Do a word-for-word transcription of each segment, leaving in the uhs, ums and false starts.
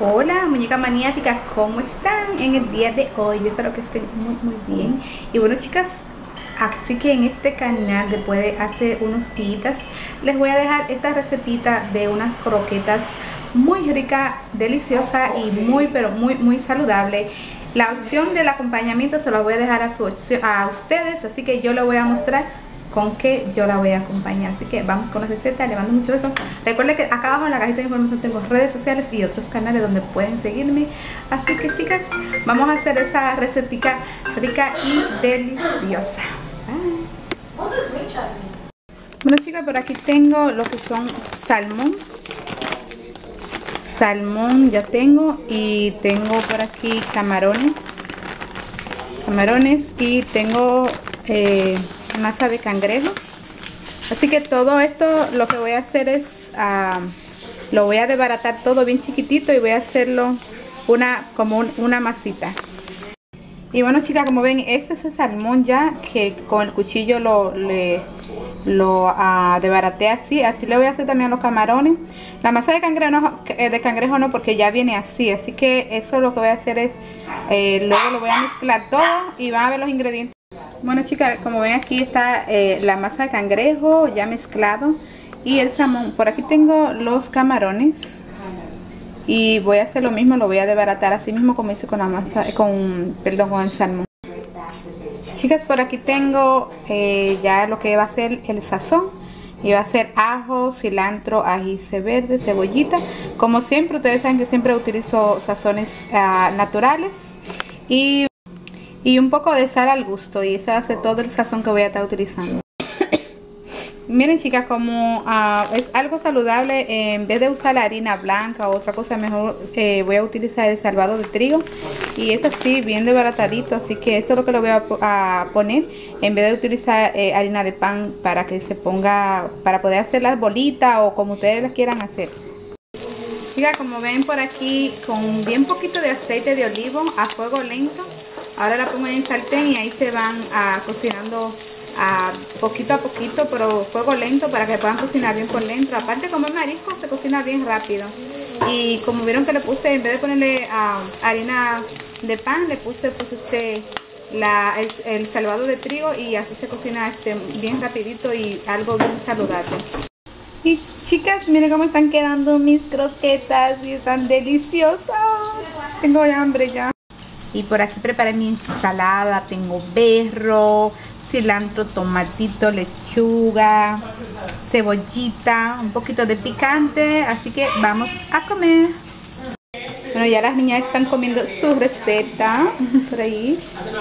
Hola muñecas maniáticas, ¿cómo están en el día de hoy? Yo espero que estén muy muy bien. Y bueno chicas, así que en este canal después de hace unos días les voy a dejar esta recetita de unas croquetas muy rica, deliciosa y muy pero muy muy saludable. La opción del acompañamiento se la voy a dejar a, su, a ustedes, así que yo les voy a mostrar con que yo la voy a acompañar. Así que vamos con la receta. Le mando mucho beso. Recuerden que acá abajo en la cajita de información tengo redes sociales y otros canales donde pueden seguirme. Así que chicas, vamos a hacer esa recetica rica y deliciosa. Bye. Bueno chicas, por aquí tengo lo que son salmón. Salmón ya tengo, y tengo por aquí camarones. Camarones y tengo eh, masa de cangrejo. Así que todo esto lo que voy a hacer es uh, lo voy a desbaratar todo bien chiquitito y voy a hacerlo una como un, una masita. Y bueno chicas, como ven, este es el salmón ya que con el cuchillo lo le, lo uh, desbaraté así. Así le voy a hacer también a los camarones. La masa de cangrejo no, de cangrejo no, porque ya viene así. Así que eso lo que voy a hacer es eh, luego lo voy a mezclar todo y van a ver los ingredientes. Bueno chicas, como ven aquí está eh, la masa de cangrejo ya mezclado y el salmón. Por aquí tengo los camarones y voy a hacer lo mismo, lo voy a desbaratar así mismo como hice con la masa, con, perdón, con el salmón. Chicas, por aquí tengo eh, ya lo que va a ser el sazón. Y va a ser ajo, cilantro, ají verde, cebollita. Como siempre, ustedes saben que siempre utilizo sazones uh, naturales. Y Y un poco de sal al gusto, y ese va a ser todo el sazón que voy a estar utilizando. Miren chicas, como uh, es algo saludable, eh, en vez de usar la harina blanca o otra cosa, mejor eh, voy a utilizar el salvado de trigo. Y es así, bien desbaratadito, así que esto es lo que le voy a, a poner, en vez de utilizar eh, harina de pan, para que se ponga, para poder hacer las bolitas o como ustedes las quieran hacer. Chicas, como ven por aquí, con bien poquito de aceite de olivo a fuego lento. Ahora la pongo en el sartén y ahí se van a cocinando a poquito a poquito, pero fuego lento, para que puedan cocinar bien por dentro. Aparte, como el marisco se cocina bien rápido. Y como vieron que le puse, en vez de ponerle uh, harina de pan, le puse pues este la, el, el salvado de trigo, y así se cocina este bien rapidito y algo bien saludable. Y chicas, miren cómo están quedando mis croquetas y están deliciosas. Tengo hambre ya. Y por aquí preparé mi ensalada. Tengo berro, cilantro, tomatito, lechuga, cebollita, un poquito de picante. Así que vamos a comer. Bueno, ya las niñas están comiendo su receta por ahí.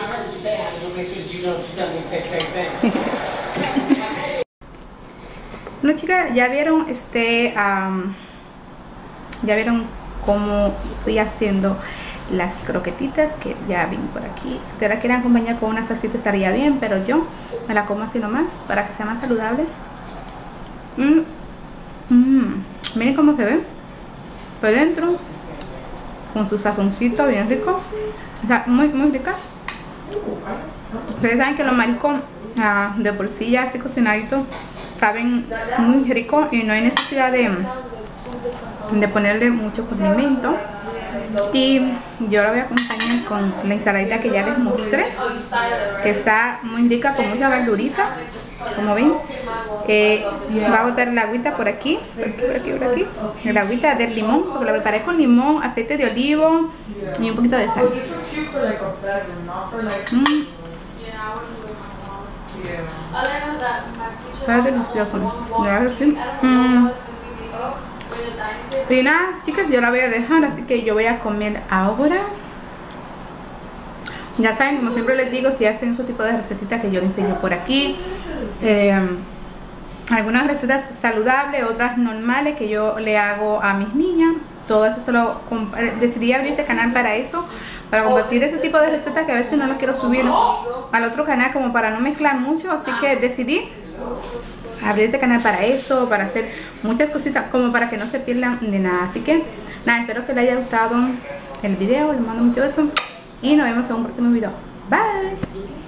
Bueno chicas, ya vieron este um, ya vieron cómo fui haciendo las croquetitas, que ya vine por aquí. Si ustedes la quieren acompañar con una salsita estaría bien, pero yo me la como así nomás para que sea más saludable. mm. Mm. Miren cómo se ve por dentro, con su sazoncito bien rico. O sea, muy muy rica. Ustedes saben que los mariscos uh, de por sí ya así cocinaditos saben muy rico y no hay necesidad de, de ponerle mucho condimento. Y yo la voy a acompañar con la ensaladita que ya les mostré, que está muy rica, con mucha verdurita, como ven. Eh, va a botar la agüita por aquí, por aquí, por aquí, por aquí. La agüita del limón, porque la preparé con limón, aceite de olivo y un poquito de sal. Mm. Está delicioso. Mm. Y nada chicas, yo la voy a dejar, así que yo voy a comer ahora. Ya saben, como siempre les digo, si hacen ese tipo de recetitas que yo les enseño por aquí, eh, algunas recetas saludables, otras normales que yo le hago a mis niñas, todo eso se lo decidí abrir este canal para eso, para compartir ese tipo de recetas que a veces no las quiero subir al otro canal, como para no mezclar mucho. Así que decidí abrir este canal para eso, para hacer muchas cositas, como para que no se pierdan de nada. Así que nada, espero que les haya gustado el video. Les mando mucho beso y nos vemos en un próximo video. Bye.